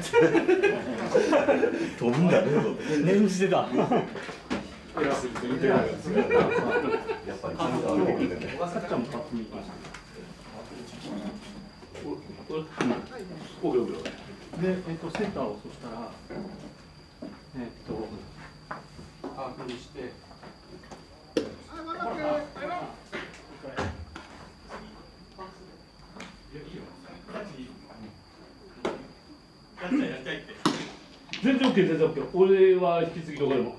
飛ぶんだね。 念じてた。 やっぱりちゃんと歩いてくるんだね。 さっちゃんもパッと見ました。で、センターをそしたら、アークにして。全然 OK、全然 OK。俺は引き継ぎどこでも。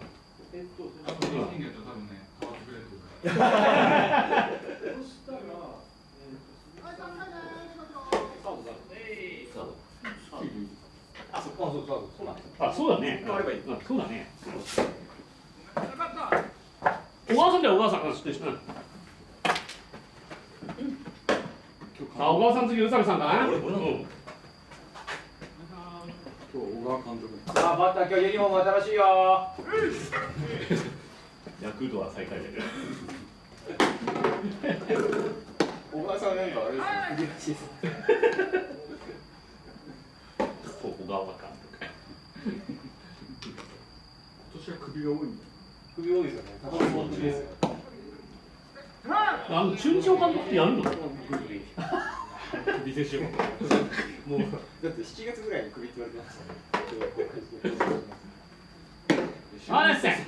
あ、そうだね。そうだね。小川さんだよ、小川さん。あ、小川さん次、宇佐美さんだな。 小川監督。 さあ、バッター今日ユニフォーム新しいよ。 ヤクルトは最下位だけど。 小川さんなんかあれですね。 小川監督。 今年は首が多いんだよ。 首多いですよね。高橋もですよ。 中日の監督ってやるの？ 首でしょ。もうだって7月ぐらいに首って言われてましたね。 あれですね。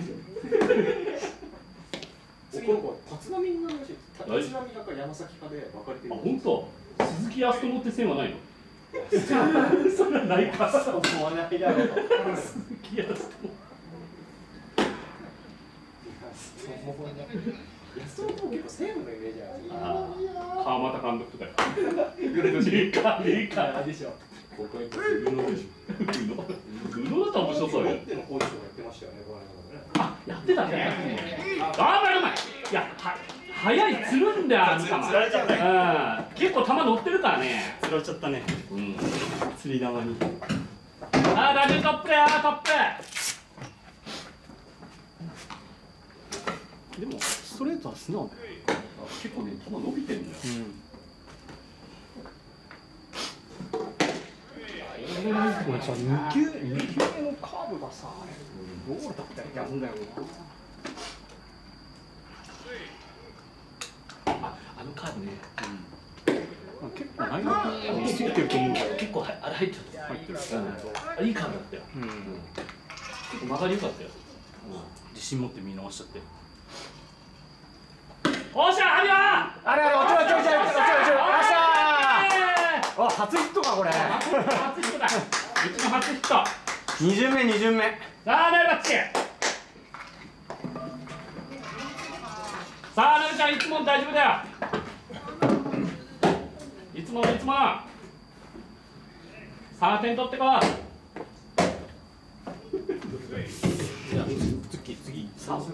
次の子立浪になるらしい。立浪派か山崎派で分かれてる。 あ、本当。鈴木康友って線はないの？それはないか。 そう思わないだろう。 鈴木康友。 安友も結構西武のイメージある。 川又監督とか。いいかでしょ。 ここに宇野でしょ。 宇野だったら面白そうよ。 ロッテのコーチとかやってましたよね。 あ、やってたね。あ、うまい。いや、早い、つるんだよ、あの球。 釣られちゃったね。 結構球乗ってるからね。 釣られちゃったね。釣り玉に。 あ、打順トップだよ、トップ。 でもストレートは素直だよ。結構ね、球伸びてるんだよ。 これさ、2球目のカーブがさ、ボールだったらやるんだよな。あのカーブね。 結構ないの。 ついてると思うから、結構あれ入っちゃった。入ってる。いいカーブだったよ。結構曲がり良かったよ。自信持って見直しちゃって。おっしゃ、ありゃ。 あれあれ、落ちろ。あ、初ヒットかこれ。 初ヒットだ。うちの初ヒット。 2巡目。 さあ、ナイバッチ。さあ、ナイちゃん、いつも大丈夫だよ。いつも。さあ、点取ってこう。次。さあ、はい。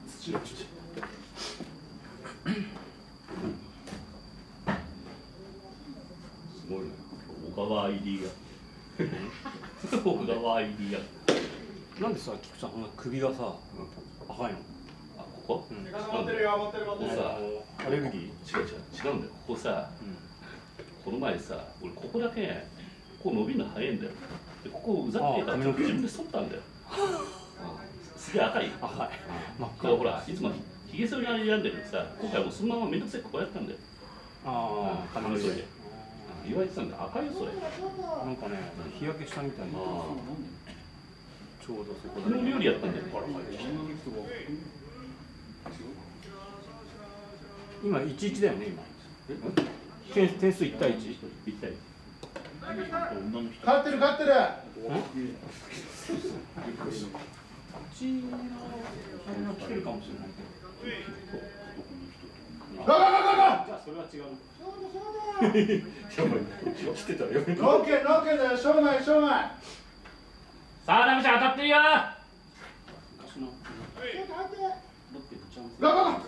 すごいね。小川 ID が。小川 ID が。 なんでさ、菊さん、首がさ、赤いの。 あ、ここ？ 持ってるよ。 ここさ、 アレルギー？ 違うんだよ。ここさ、この前さ、俺ここだけこう伸びるの早いんだよ。で、ここうざってから自分で剃ったんだよ。すげえ赤い。 赤い。 真っ赤。ほら、いつもひげ剃り選んでるけどさ、今回もそのままめんどくせえこうやったんだよ。髪の毛で。言われてたんだよ。赤いよそれ。 なんかね、日焼けしたみたいな。ちょうどそこ昨日料理やったんだよ。 今1-1だよね、今。点数1対1。 1対1。 勝ってる。 うちのあれが来てるかもしれないけど。 ゴーゴーゴーゴー。 じゃあそれは違う。来てたよ。 ノーケだよ。しょうがない。 さあ、ナミちゃん当たってるよ。 昔のロッテのチャンス。 ゴーゴーゴー。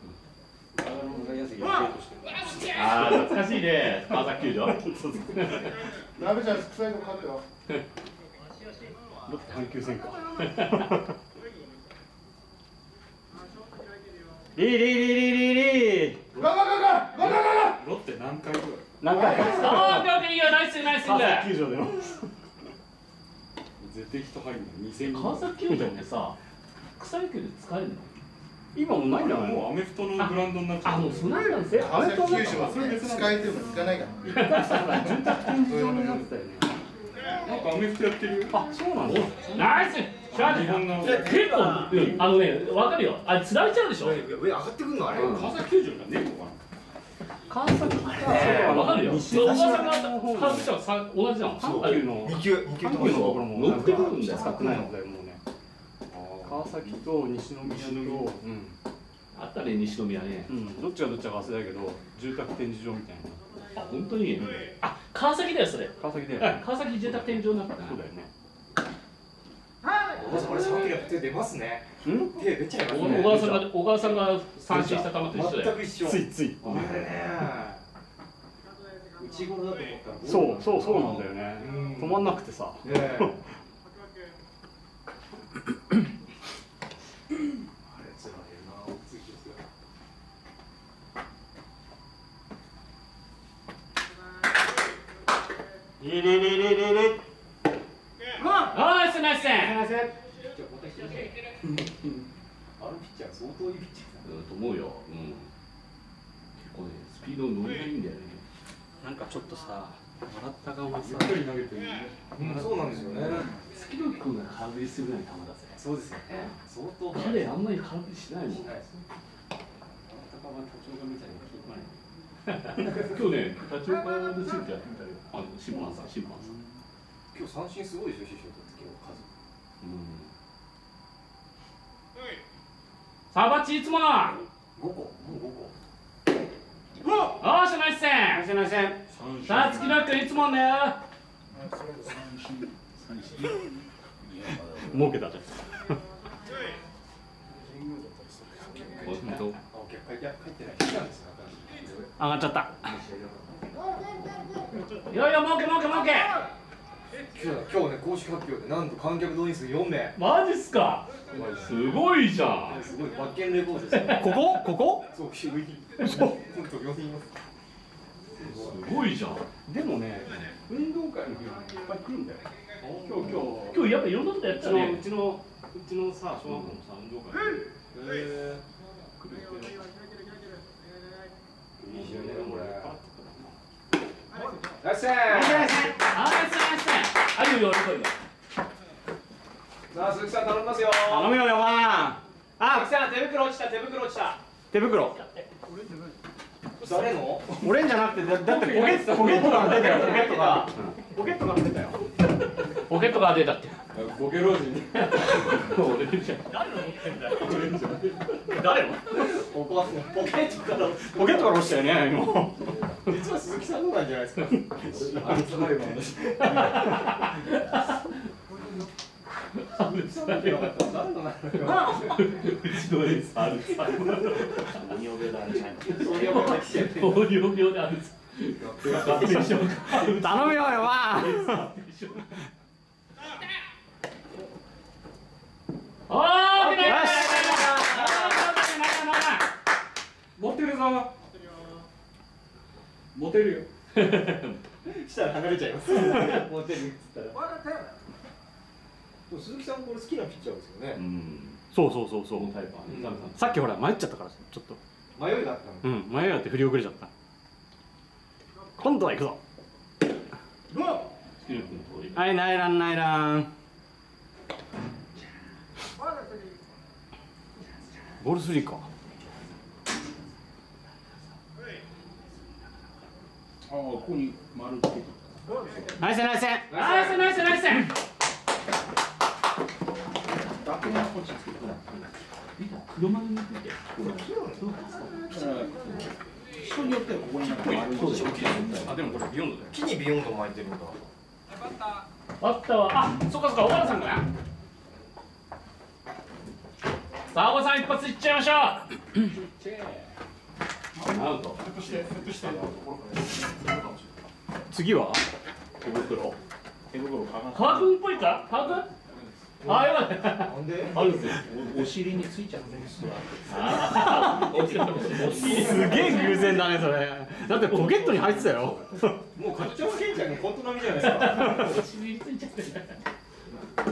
ああ、懐かしいね。川崎球場。 ラベちゃん、臭いの勝てよ。 ロッテ阪急戦か。リー。 ゴーゴーゴーゴーゴーゴーゴー。 ロッテ何回ぐらい？ ああ、オッケーいいよ。ナイス。 川崎球場でも。 絶対人入るの2000人。 川崎球場ってさ、草野球で使えるの？ 今もうないんじゃないの？ もうアメフトのグラウンドになっちゃう。 あ、もうそんなんなんですよ。 川崎球場は使えても使えないから。 一回さ、ほら住宅展示場になってたよね。 なんかアメフトやってるよ。 あ、そうなんだ。 ナイス。 日本の結構、あのね、わかるよ。あれ釣られちゃうでしょ。 上上上がってくんのあれ。 川崎球場じゃねえのかな。 川崎か。 わかるよ。 西おばさんがの川崎はさ同じなの。 阪急の二級二級阪急のところも乗ってくるんだよ使ってないのだよもうね。川崎と西宮と、 あったね、西宮ね。 どっちがどっちか忘れたけど住宅展示場みたいな。 あ、本当に。あ、川崎だよそれ。 川崎で。 川崎住宅展示場になったね。 そうだよね。 おばさんこれ3キロ手出ますね。手出ちゃいますね。 小川さんが三振した球と一緒だよ。 全く一緒。 ついつい。 あれね。内頃だと思ったら。 そうなんだよね。止まんなくてさ。 ねえ。あれつらいな。ついてる。 ナイスナイス。 あのピッチャー相当いいピッチャー。 と思うよ。結構ね、スピード乗りがいいんだよね。 なんかちょっとさ、笑った顔がさ、 ゆっくり投げてるね。 そうなんですよね。 月野君が空振りするぐらいの球だぜ。 そうですよね。相当。 彼あんまり空振りしないもん。今日ね、立ち岡でついてやってみたよ。審判さん。 今日三振すごいでしょ、師匠とって今日数。 さあバッチいつもの。 5個、もう5個。 よーしナイス戦。さあ月野君いつもんだよ。 儲けたじゃん。 本当。 帰ってない。来たんですよ。 上がっちゃった。 いやいや儲け。 今日ね公式発表でなんと観客動員数4名。 マジっすか。すごいじゃん。 すごいバッケンレコードですよ。 ここ？ そう上に。そう。本当4人います。 すごいじゃん。 でもね、運動会の日はね、いっぱい来るんだよ。 今日やっぱいろんなことやったね。 うちのさ、小学校のさ、運動会。 いい試合だよこれ。ナイス。 あるよ喜び。 さあ鈴木さん頼みますよ。 頼むよ4番。 鈴木さん手袋落ちた。 手袋。 誰の？ 俺んじゃなくてだってポケットから出たよ。ポケットから出たよ。 ポケットから出たって。 ボケ老人。 俺じゃん。誰の？ ポケットからポケットから落ちたよね今。 実は鈴木さんのなんじゃないですか。 アルツハイマーだし。 誰のなのよ。 うちのエースある。 糖尿病であるじゃん。 糖尿病である。 頼むよ4番。 モテるぞ。モテるよ。 したら離れちゃいます。モテるっつったら。鈴木さんこれ好きなピッチャーですよね。 そう。 このタイプはね。 さっきほら迷っちゃったからちょっと。 迷いがあったの。 迷いがあって振り遅れちゃった。今度は行くぞ。はいナイラン。ボール3か。 ここに丸つけて。 ナイス。 車に乗ってて。 人によってはここになんか丸つけて。 あでもこれビヨンドだよ。 木にビヨンド巻いてるんだ。 バッターはそっか小原さんかな。さあ小原さん一発いっちゃいましょう。アウト。 次は手袋か川君っぽいか？川君？あ、よかった。 なんで？ あるんですよ。 お尻についちゃうんですわ。 すげえ偶然だねそれ。だってポケットに入ってたよ。 もうカッチョンケンちゃんのコント並みじゃないですか。 お尻についちゃってる。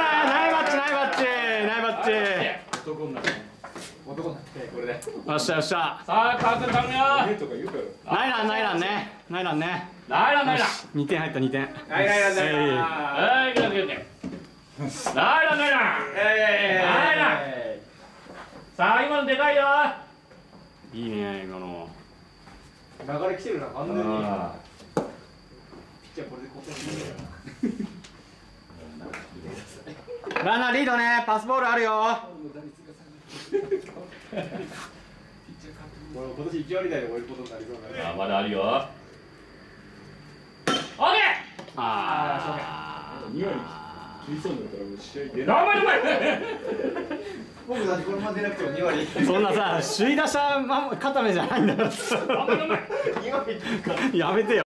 ナイバッチナイバッチナイバッチ。 男になって男になってこれで。 よっしゃよっしゃ。 さあ川君頼むよ。 目とか言うから。 ナイランナイランね。ナイランね。 ナイランナイラン。 2点入った2点。 ナイランナイラン。 はい、ナイランナイラン。ナイランナイラン。さあ今のでかいよ。 いいね今の。 流れ来てるな完全に。ピッチャーこれでこそいいよ。 ランナーリードね。パスボールあるよ。 俺今年1割台で終えることになりそうだね。 あ、まだあるよ。オッケー。 あ 2割切りそうになったらもう試合出ない。 頑張れお前。 僕だってこれまで出なくても2割。 そんなさ首位打者固めじゃないんだから。 頑張れお前。 2割っていうか。 やめてよ。